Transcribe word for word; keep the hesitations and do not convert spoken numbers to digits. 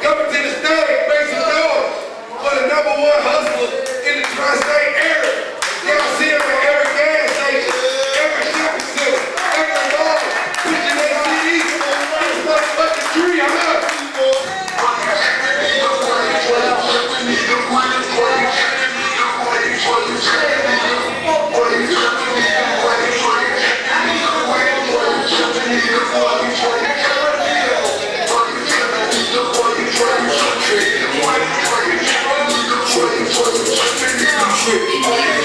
Coming to the stage, make some noise for the number one hustler in the tri-state area. Y'all see him at every gas station, every shopping center, every mall, pushing that C D. This motherfucking tree, I'm out. Tripping.